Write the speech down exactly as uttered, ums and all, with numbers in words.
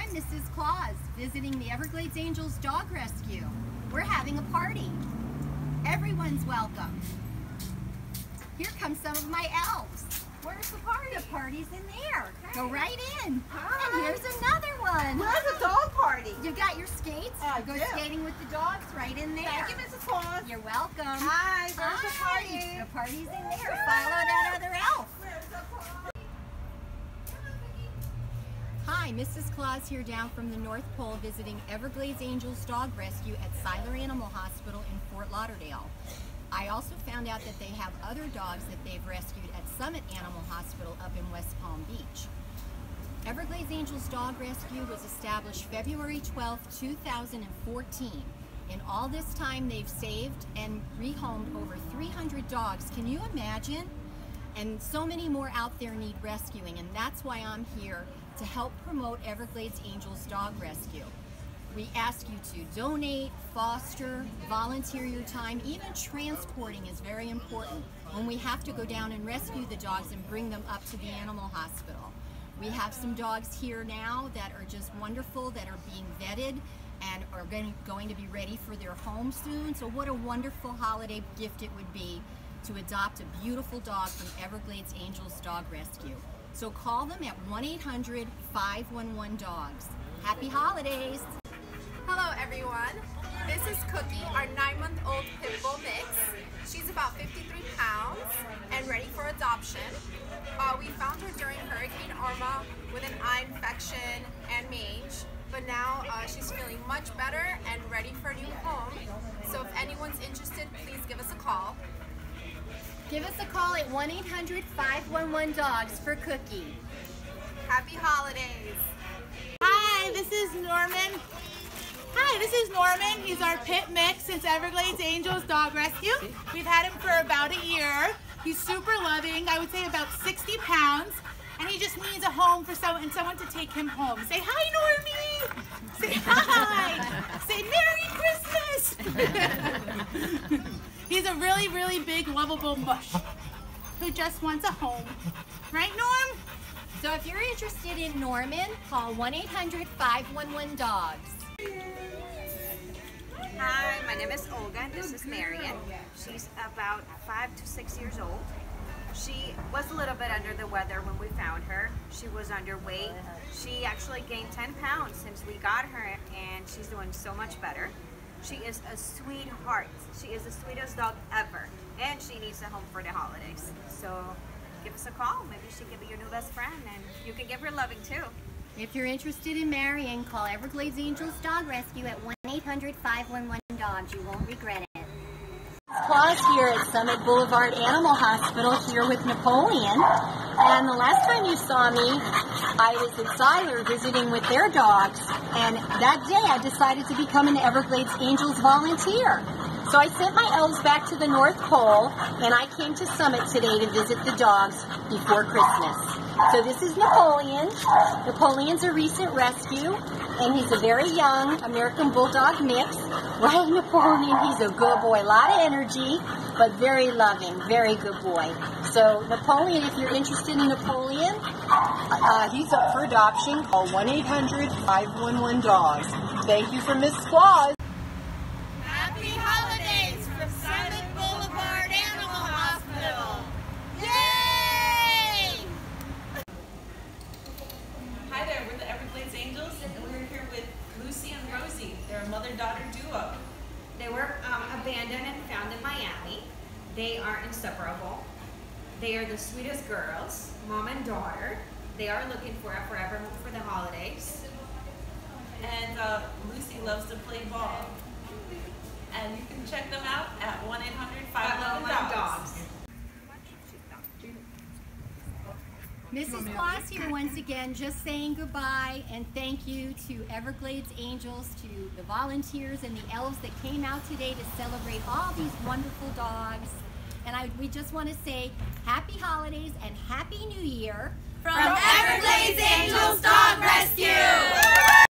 I'm Missus Claus, visiting the Everglades Angels Dog Rescue. We're having a party. Everyone's welcome. Here come some of my elves. Where's the party? The party's in there. Okay. Go right in. Hi. And here's another one. Where's the dog party? You got your skates? I Go do. skating with the dogs right in there. Thank you, Missus Claus. You're welcome. Hi, where's Hi. the party? The party's in there. Follow that other elf. Where's the party? Hi, Missus Claus here down from the North Pole visiting Everglades Angels Dog Rescue at Seiler Animal Hospital in Fort Lauderdale. I also found out that they have other dogs that they've rescued at Summit Animal Hospital up in West Palm Beach. Everglades Angels Dog Rescue was established February twelfth, two thousand fourteen. In all this time, they've saved and rehomed over three hundred dogs. Can you imagine? And so many more out there need rescuing, and that's why I'm here to help promote Everglades Angels Dog Rescue. We ask you to donate, foster, volunteer your time. Even transporting is very important when we have to go down and rescue the dogs and bring them up to the animal hospital. We have some dogs here now that are just wonderful, that are being vetted and are going going to be ready for their home soon. So what a wonderful holiday gift it would be to adopt a beautiful dog from Everglades Angels Dog Rescue. So call them at one eight hundred, five one one, dogs. Happy holidays! Hello everyone, this is Cookie, our nine-month-old pit bull mix. She's about fifty-three pounds and ready for adoption. Uh, we found her during Hurricane Irma with an eye infection and mange, but now uh, she's feeling much better and ready for a new home. So if anyone's interested, please give us a call. Give us a call at one eight hundred, five one one, dogs for Cookie. Happy holidays! Hi, this is Norman. Hi, this is Norman. He's our pit mix since Everglades Angels Dog Rescue. We've had him for about a year. He's super loving, I would say about sixty pounds, and he just needs a home for someone and someone to take him home. Say hi, Normie! Say hi! Say Merry Christmas! He's a really, really big, lovable mush who just wants a home. Right, Norm? So if you're interested in Norman, call one eight hundred, five one one, dogs. Hi, my name is Olga and this is Marian. She's about five to six years old. She was a little bit under the weather when we found her. She was underweight. She actually gained ten pounds since we got her, and she's doing so much better. She is a sweetheart. She is the sweetest dog ever, and she needs a home for the holidays. So give us a call. Maybe she could be your new best friend, and you can give her loving too. If you're interested in marrying, call Everglades Angels Dog Rescue at one eight hundred, five one one, dogs. You won't regret it. Claus here at Summit Boulevard Animal Hospital here with Napoleon. And the last time you saw me, I was at Seiler visiting with their dogs. And that day I decided to become an Everglades Angels volunteer. So I sent my elves back to the North Pole, and I came to Summit today to visit the dogs before Christmas. So this is Napoleon. Napoleon's a recent rescue, and he's a very young American Bulldog mix. Right, Napoleon? He's a good boy. A lot of energy, but very loving, very good boy. So Napoleon, if you're interested in Napoleon, uh, he's up for adoption. Call one eight hundred, five one one, dogs. Thank you for Missus Claus. Happy holidays from Summit Boulevard Animal Hospital! Yay! Hi there, we're the Everglades Angels, and we're here with Lucy and Rosie. They're a mother-daughter duo. They were um, abandoned and found in Miami. They are inseparable. They are the sweetest girls, mom and daughter. They are looking for a forever home for the holidays. And uh, Lucy loves to play ball. And you can check them out at one eight hundred, five one one, dogs. Missus Claus here once again, just saying goodbye and thank you to Everglades Angels, to the volunteers and the elves that came out today to celebrate all these wonderful dogs. And I, we just want to say happy holidays and happy new year From Everglades Angels Dog Rescue!